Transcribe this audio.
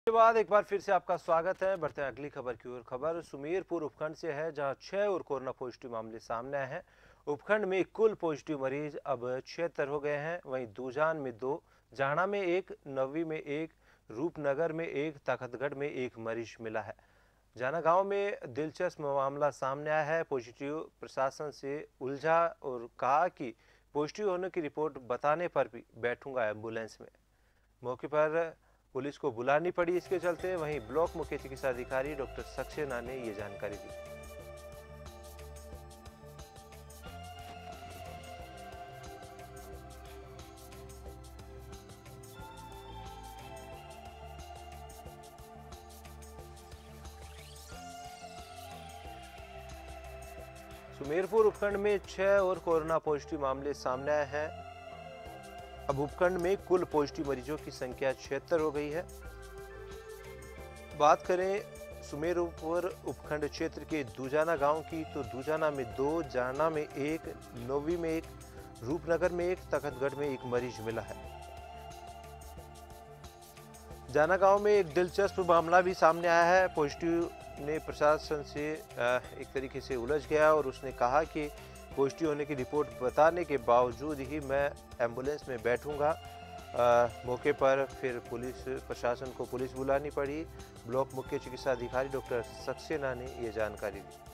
के बाद एक बार फिर से आपका स्वागत है। बढ़ते हैं अगली खबर की ओर। खबर सुमेरपुर उपखंड से है, जहां 6 और कोरोना पॉजिटिव मामले सामने आए हैं। उपखंड में कुल पॉजिटिव मरीज अब 76 हो गए हैं। वहीं दूजान में 2, जाना में 1, नवी में 1, रूपनगर में 1, ताकतगढ़ में 1 मरीज मिला है। जाना गांव में दिलचस्प मामला सामने आया है। पॉजिटिव प्रशासन से उलझा और कहा कि पॉजिटिव होने की रिपोर्ट बताने पर भी बैठूंगा एम्बुलेंस में। मौके पर पुलिस को बुलानी पड़ी इसके चलते। वहीं ब्लॉक मुख्य चिकित्सा अधिकारी डॉक्टर सक्सेना ने ये जानकारी दी। सुमेरपुर उपखंड में 6 और कोरोना पॉजिटिव मामले सामने आए हैं। अब उपखंड में कुल पॉजिटिव मरीजों की संख्या 76 हो गई है। बात करें सुमेरपुर उपखंड क्षेत्र के दूजाना गांव की, तो दूजाना में 2, जाना में 1, नोवी में 1, रूपनगर में 1, तखतगढ़ में 1 मरीज मिला है। जाना गांव में एक दिलचस्प मामला भी सामने आया है। पॉजिटिव ने प्रशासन से एक तरीके से उलझ गया और उसने कहा कि पॉजिटिव होने की रिपोर्ट बताने के बावजूद ही मैं एम्बुलेंस में बैठूंगा। मौके पर फिर पुलिस प्रशासन को पुलिस बुलानी पड़ी। ब्लॉक मुख्य चिकित्सा अधिकारी डॉक्टर सक्सेना ने ये जानकारी दी।